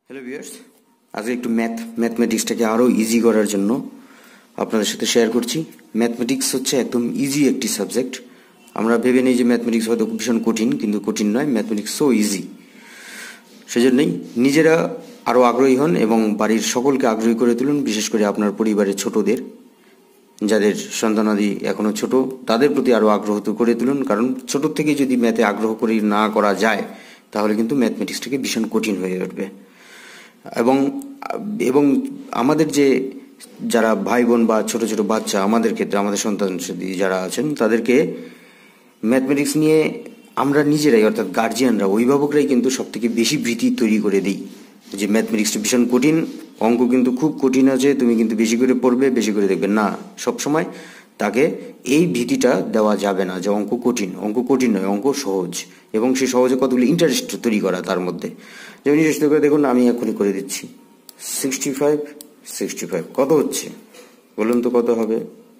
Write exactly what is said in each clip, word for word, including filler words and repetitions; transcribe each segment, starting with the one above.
Hello viewers, আজকে একটু math ম্যাথমেটিক্সটাকে আরও ইজি করার জন্য আপনাদের সাথে শেয়ার করছি। ম্যাথমেটিক্স হচ্ছে একদম ইজি একটি সাবজেক্ট। আমরা ভেবে নিই যে ম্যাথমেটিক্স হয়তো ভীষণ কঠিন, কিন্তু কঠিন নয়, ম্যাথমেটিক্স সো ইজি। সেজন্যই নিজেরা আরও আগ্রহী হন এবং বাড়ির সকলকে আগ্রহী করে তুলুন, বিশেষ করে আপনার পরিবারের ছোটদের, যাদের সন্তানাদি এখনও ছোট, তাদের প্রতি আরও আগ্রহ করে তুলুন। কারণ ছোট থেকে যদি ম্যাথে আগ্রহ করে না করা যায়, তাহলে কিন্তু ম্যাথমেটিক্সটাকে ভীষণ কঠিন হয়ে উঠবে। এবং এবং আমাদের যে যারা ভাই বোন বা ছোট ছোট বাচ্চা, আমাদের ক্ষেত্রে আমাদের সন্তান যারা আছেন, তাদেরকে ম্যাথমেটিক্স নিয়ে আমরা নিজেরাই, অর্থাৎ গার্জিয়ানরা, অভিভাবকরাই কিন্তু সব থেকে বেশি ভীতি তৈরি করে দিই যে ম্যাথমেটিক্সটা ভীষণ কঠিন, অঙ্ক কিন্তু খুব কঠিন আছে, তুমি কিন্তু বেশি করে পড়বে, বেশি করে দেখবে। না, সবসময় তাকে এই ভীতিটা দেওয়া যাবে না যে অঙ্ক কঠিন। অঙ্ক কঠিন নয়, অঙ্ক সহজ, এবং সে সহজে কতগুলি ইন্টারেস্ট তৈরি করা তার মধ্যে। যেমন চেষ্টা করে দেখুন, আমি এখনই করে দিচ্ছি। সিক্সটি ফাইভ সিক্সটি ফাইভ কত হচ্ছে বলুন তো, কত হবে?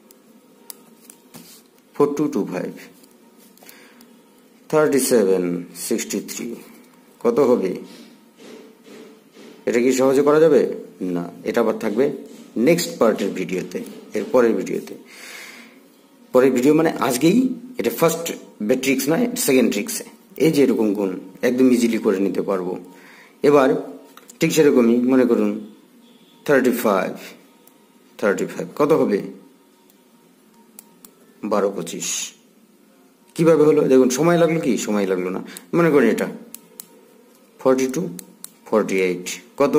Four two two five. Thirty seven sixty three কত হবে? এটা কি সহজে করা যাবে? না, এটা আবার থাকবে নেক্সট পার্টের ভিডিওতে, এর পরের ভিডিওতে। পরের ভিডিও মানে আজকেই, এটা ফার্স্ট ট্রিক্স নয়, সেকেন্ড ট্রিক্সে। এই যে এরকম গুণ একদম ইজিলি করে নিতে পারবো। এবার ঠিক সেরকমই মনে করুন থার্টি ফাইভ থার্টি ফাইভ কত হবে? বারো পঁচিশ। কিভাবে হলো দেখুন, সময় লাগলো কি? সময় লাগলো না। মনে করি এটা ফর্টি টু ফর্টি এইট কত?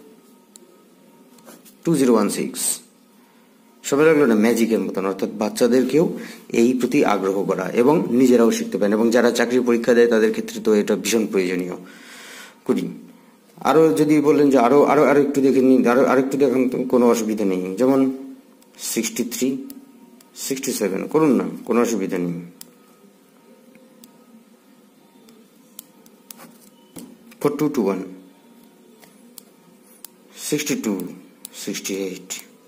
Two zero one six. সময় লাগলো না? ম্যাজিকের মতন। অর্থাৎ বাচ্চাদেরকেও এই প্রতি আগ্রহ করা এবং নিজেরাও শিখতে পারেন, এবং যারা চাকরির পরীক্ষা দেয় তাদের ক্ষেত্রে তো এটা ভীষণ প্রয়োজনীয় করি। আরও যদি বলেন যে আরও আরও আরও একটু দেখে নিন, আরও আরেকটু দেখান তো, কোনো অসুবিধা নেই। যেমন সিক্সটি থ্রি সিক্সটি সেভেন করুন না, কোনো অসুবিধা নেই। Four two two one sixty two sixty eight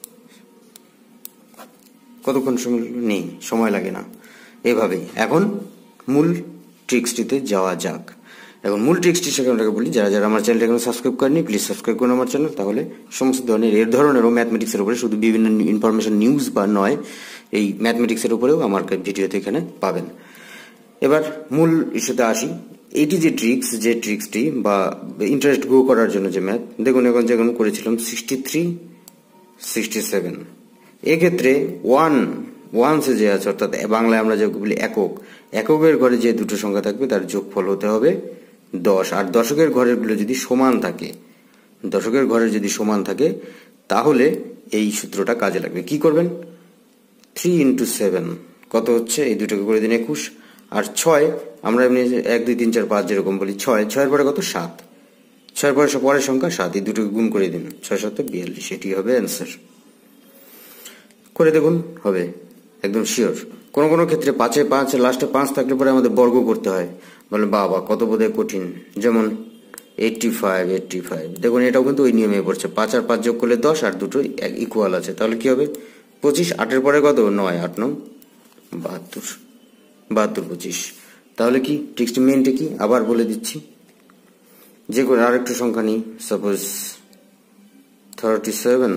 কতক্ষণ সময় নেই? সময় লাগে না। এভাবেই এখন মূল ট্রিক্সটিতে যাওয়া যাক। এখন মূল ট্রিক্সটি সেখানটাকে বলি, যারা যারা আমার চ্যানেলটা এখন সাবস্ক্রাইব করেনি, প্লিজ সাবস্ক্রাইব করুন আমার চ্যানেল। তাহলে সমস্ত ধরনের এর ধরনেরও ম্যাথমেটিক্সের উপরে, শুধু বিভিন্ন ইনফরমেশন নিউজ বা নয়, এই ম্যাথমেটিক্সের উপরেও আমার ভিডিওতে এখানে পাবেন। এবার মূল ইস্যুতে আসি। এইটি যে ট্রিক্স, যে ট্রিক্সটি বা ইন্টারেস্ট গ্রো করার জন্য যে ম্যাথ, দেখুন এখন যেমন করেছিলাম সিক্সটি থ্রি সিক্সটি সেভেন, এক্ষেত্রে ওয়ান ওয়ানসে যে আছে, অর্থাৎ বাংলায় আমরা যে বলি একক, এককের ঘরে যে দুটো সংখ্যা থাকবে তার যোগফল হতে হবে দশ। আর দশকের ঘরের গুলো যদি সমান থাকে, দশকের ঘরের যদি সমান থাকে, তাহলে এই সূত্রটা কাজে লাগবে। কি করবেন? থ্রি ইন্টু সেভেন কত হচ্ছে? এই দুটোকে করে দিন একুশ। আর ছয়, আমরা এমনি এক দুই তিন চার পাঁচ যেরকম বলি, ছয় ছয়ের পরে কত? সাত। ছয়ের পরে পরের সংখ্যা সাত, এই দুটোকে গুণ করে দিন, ছয় সাত বিয়াল্লিশ। এটি হবে অ্যান্সার। করে দেখুন, হবে একদম শিওর। কোনো কোনো ক্ষেত্রে পাঁচে পাঁচ, লাস্টে পাঁচ থাকলে পরে আমাদের বর্গ করতে হয়, বলে বাবা কত বোধহয় কঠিন। যেমন এইটটি ফাইভ এইটটি ফাইভ দেখুন, এটাও কিন্তু ওই নিয়মে পড়ছে। পাঁচ আর পাঁচ যোগ করলে দশ, আর দুটো ইকুয়াল আছে, তাহলে কি হবে? পঁচিশ। আটের পরে কত? নয়। আট নং বাহাত্তর। বাহাত্তর পঁচিশ। তাহলে কি ট্রিক্সটি মেনটা কি আবার বলে দিচ্ছি। যে করে আরেকটু সংখ্যা নিই, suppose thirty seven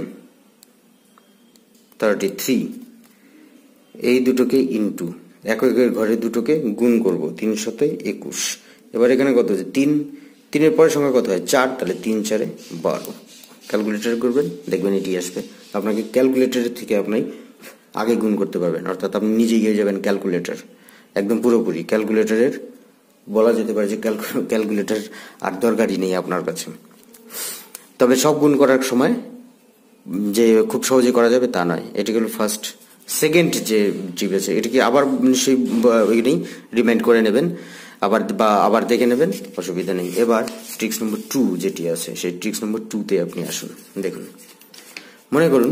thirty three, এই দুটোকে ইন্টু এককের ঘরে দুটোকে গুণ করব, তিন শতে একুশ। এবার এখানে কত হচ্ছে? তিন। তিনের পরের সংখ্যা কত হয়? চার। তাহলে তিন চারে বারো। ক্যালকুলেটর করবেন, দেখবেন এটি আসবে। আপনাকে ক্যালকুলেটরের থেকে আপনি আগে গুণ করতে পারবেন, অর্থাৎ আপনি নিজে গিয়ে যাবেন ক্যালকুলেটর, একদম পুরোপুরি ক্যালকুলেটরের বলা যেতে পারে যে ক্যালকুলেটর আর দরকারই নেই আপনার কাছে। তবে সব গুণ করার সময় যে খুব সহজে করা যাবে তা নয়। এটি হলো ফার্স্ট। সেকেন্ড যে ট্রিক আছে, এটিকে আবার সেই ওইটাই রিমাইন্ড করে নেবেন, আবার বা আবার দেখে নেবেন, অসুবিধা নেই। এবার ট্রিক্স নম্বর টু যেটি আছে, সেই ট্রিক্স নম্বর টুতে আপনি আসুন। দেখুন, মনে করুন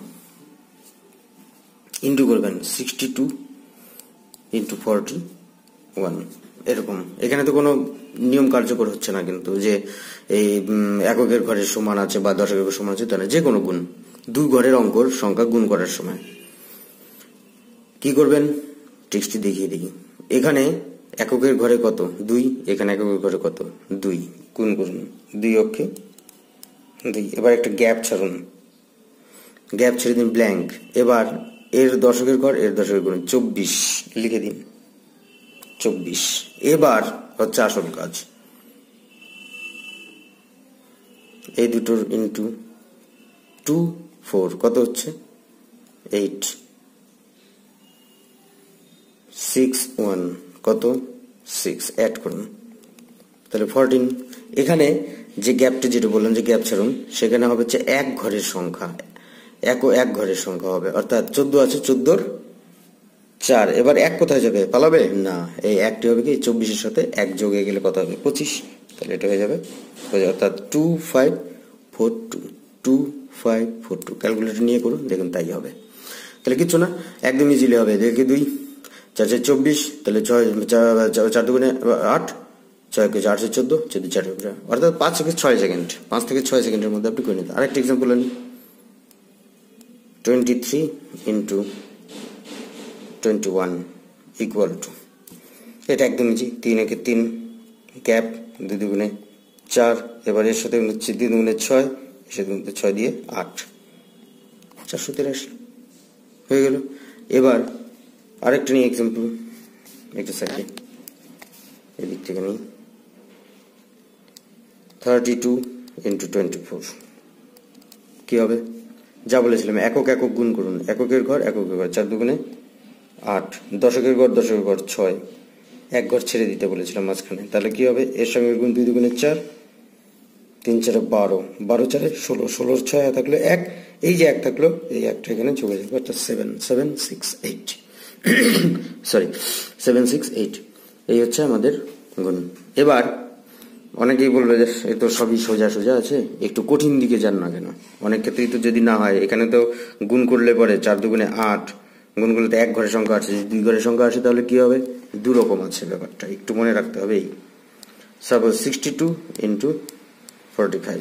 ইন্টু করবেন sixty two into forty one, এরকম। এখানে তো কোনো নিয়ম কার্যকর হচ্ছে না কিন্তু, যে এই এককের ঘরের সমান আছে বা দশকের সমান আছে তা না, যে কোনো গুণ, দুই ঘরের অঙ্কর সংখ্যা গুণ করার সময় কি করবেন? ট্রিক্সটি দেখিয়ে দিই। এখানে এককের ঘরে কত? দুই। এখানে এককের ঘরে কত? দুই। গুণ করুন দুই অক্ষে দুই। এবার একটা গ্যাপ ছাড়ুন, গ্যাপ ছেড়ে দিন ব্ল্যাঙ্ক। এবার এর দশকের ঘর এর দশকের ঘর চব্বিশ লিখে দিন, চব্বিশ। এবার হচ্ছে আসল কাজ, এই দুটোর ইন্টু টু ফোর কত হচ্ছে এইট, সিক্স ওয়ান কত সিক্স, অ্যাড করুন তাহলে ফোরটিন। এখানে যে গ্যাপটা যেটা বললাম যে গ্যাপ ছাড়ুন, সেখানে হবে হচ্ছে এক ঘরের সংখ্যা, এক ও এক ঘরের সংখ্যা হবে, অর্থাৎ চোদ্দ আছে, চোদ্দোর চার। এবার এক কোথায় যাবে, পালাবে না, এই একটি হবে কি চব্বিশের সাথে এক যোগ হয়ে গেলে কত হবে পঁচিশ, তাহলে এটা হয়ে যাবে, অর্থাৎ two five four two, two five four two. Calculator নিয়ে করুন, দেখুন তাই হবে। তাহলে কিচ্ছু না, একদম ইজিলি হবে। দেখি দুই চার চার চব্বিশ, তাহলে ছয় চার দুগুণে আট, ছয় কে আটশো চোদ্দ, চোদ্দ চার, অর্থাৎ পাঁচ থেকে ছয় সেকেন্ড, পাঁচ থেকে ছয় সেকেন্ডের মধ্যে আপনি করে নিতে। আরেকটা এক্সাম্পল আনি, twenty three into twenty one equal to, এটা একদম ইজি, তিন একে তিন, গ্যাপ দুই দুগুণে চার, এবার এর সাথে হচ্ছে দুই দুগুণে ছয়, এর সাথে ছয় দিয়ে আট, চারশো তিরাশি হয়ে গেল। এবার আরেকটা নিয়ে এক্সাম্পল, একটা সাইডে এদিক থেকে নিই, thirty two into twenty four কী হবে, যা বলেছিলাম একক একক গুণ করুন, এককের ঘর এককের ঘর, চার দুগুণে আট, দশকের ঘর দশকের ঘর ছয়, এক ঘর ছেড়ে দিতে বলেছিলাম মাঝখানে, তাহলে কি হবে এর সঙ্গে গুণ দুই দুগুণে চার, তিন চারে বারো, বারো চারে ষোলো, ষোলোর ছয় থাকলো এক, এই যে এক থাকলো এই একটা এখানে চলে যাবে, অর্থাৎ seven seven six eight sorry seven six eight, এই হচ্ছে আমাদের গুণ। এবার অনেকেই বলবে যে এ তো সবই সোজা সোজা আছে, একটু কঠিন দিকে যান না কেন। অনেক ক্ষেত্রেই তো যদি না হয়, এখানে তো গুণ করলে পরে চার দুগুণে আট, গুণ করলে তো এক ঘরের সংখ্যা আছে, যদি দুই ঘরের সংখ্যা আসে তাহলে কি হবে, দু রকম আছে ব্যাপারটা, একটু মনে রাখতে হবে। এই suppose sixty two into forty five,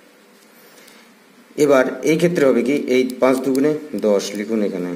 এবার এই ক্ষেত্রে হবে কি, এই পাঁচ দুগুণে দশ লিখুন, এখানে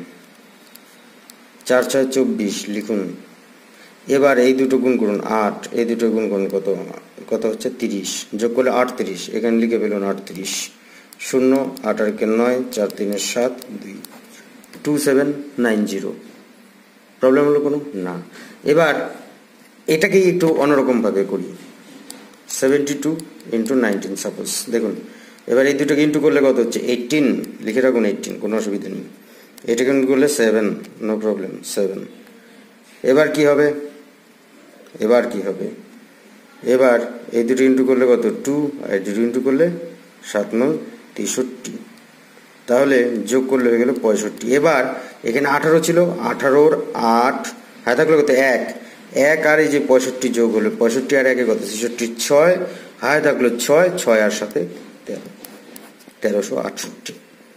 চার ছয় চব্বিশ লিখুন। এবার এই দুটো গুণ করুন আট, এই দুটো গুণ করুন কত কত হচ্ছে তিরিশ, যোগ করলে আটত্রিশ, এখানে লিখে ফেলুন আটত্রিশ, শূন্য আট আর কে নয়, চার তিনের সাত, দুই, two seven nine zero. Problem হলো কোনো না। এবার এটাকে একটু অন্যরকম ভাবে করি, seventy two into nineteen suppose, দেখুন এবার এই দুটোকে ইন্টু করলে কত হচ্ছে এইটিন, লিখে রাখুন এইটিন, কোনো অসুবিধা নেই। এটাকে ইন্টু করলে সেভেন, নো প্রবলেম সেভেন। এবার কি হবে, এবার কি হবে, এবার এই দুটো ইন্টু করলে কত টু, আর এই দুটো ইন্টু করলে সাত নয় তেষট্টি, তাহলে যোগ করলে হয়ে গেল পঁয়ষট্টি। এবার এখানে আঠারো ছিল, আঠারোর আট হাতে থাকলো কত এক, এক আর এই যে পঁয়ষট্টি যোগ হলো, পঁয়ষট্টি আর একে কত ছেষট্টি, ছয় হাতে থাকলো ছয়, ছয় আর সাথে তেরো, তেরোশো আটষট্টি,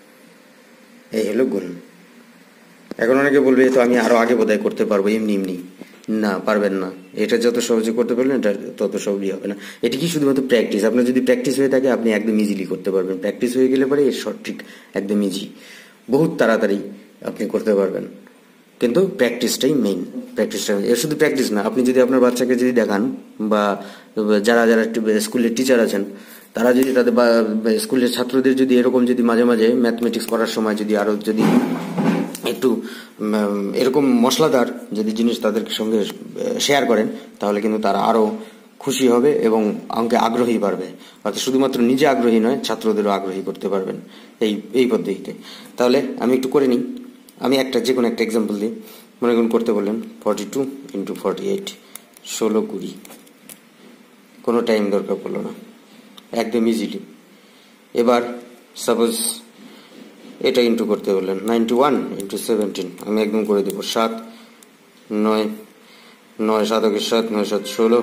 এই হলো গুণ। এখন অনেকে বলবে তো আমি আরো আগে বোধহয় করতে পারবো এমনি এমনি, না পারবেন না, এটা যত সহজে করতে পারবেন এটা তত সহজই হবে না। এটি কি শুধুমাত্র প্র্যাকটিস, আপনার যদি প্র্যাকটিস হয়ে থাকে আপনি একদম ইজিলি করতে পারবেন, প্র্যাকটিস হয়ে গেলে পরে এর সঠিক একদম ইজি, বহুত তাড়াতাড়ি আপনি করতে পারবেন, কিন্তু প্র্যাকটিসটাই মেইন, প্র্যাকটিসটা এর শুধু প্র্যাকটিস না, আপনি যদি আপনার বাচ্চাকে যদি দেখান বা যারা যারা স্কুলের টিচার আছেন তারা যদি তাদের বা স্কুলের ছাত্রদের যদি এরকম যদি মাঝে মাঝে ম্যাথমেটিক্স পড়ার সময় যদি আরো যদি একটু এরকম মশলাদার যদি জিনিস তাদের সঙ্গে শেয়ার করেন, তাহলে কিন্তু তারা আরো খুশি হবে এবং অঙ্কে আগ্রহী বাড়বে, অর্থাৎ শুধুমাত্র নিজে আগ্রহী নয় ছাত্রদেরও আগ্রহী করতে পারবেন এই এই পদ্ধতিতে। তাহলে আমি একটু করে নিই, আমি একটা যে কোনো একটা এক্সাম্পল দিই, মনে করুন করতে বললেন forty two into forty eight, ষোলো কুড়ি, কোনো টাইম দরকার পড়লো না, একদম ইজিলি। এবার সাপোজ এটা ইন্টু করতে বললেন নাইনটি ওয়ান ইন্টু সেভেন্টিন, আমি একদম করে দেবো সাত নয়, নয় সাতকের সাত, নয় সাত ষোলো,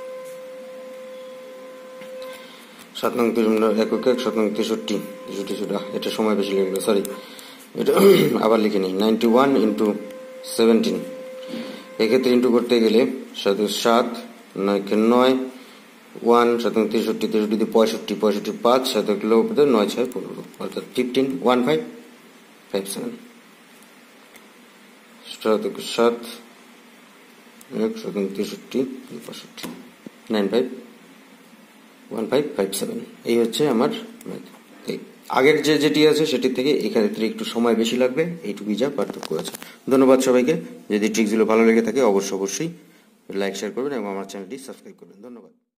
সাত নং একক এক, সাত নং তেষট্টি, তেষট্টি ছোটা, এটা সময় বেশি লেগে গেল সরি, এটা আবার লিখে নিই নাইনটি ওয়ান ইন্টু সেভেন্টিন, এক্ষেত্রে ইন্টু করতে গেলে সাত সাত, নয়কে নয়, ওয়ান, সাত তেষট্টি, তেষট্টি পঁয়ষট্টি, পঁয়ষট্টি পাঁচ, সাত কিলো নয় ছয় পনেরো, অর্থাৎ fifteen one five five seven, সাত সাত এক, সাত তেষট্টি, পঁয়ষট্টি, nine five one five five seven, এই হচ্ছে আমার ম্যাথ। তাই আগের যে যেটি আছে সেটির থেকে এখানে একটু সময় বেশি লাগবে, এইটুকুই যা পার্থক্য আছে। ধন্যবাদ সবাইকে। যদি ট্রিক্সগুলো ভালো লেগে থাকে অবশ্যই অবশ্যই লাইক শেয়ার করবেন এবং আমার চ্যানেলটি সাবস্ক্রাইব করবেন। ধন্যবাদ।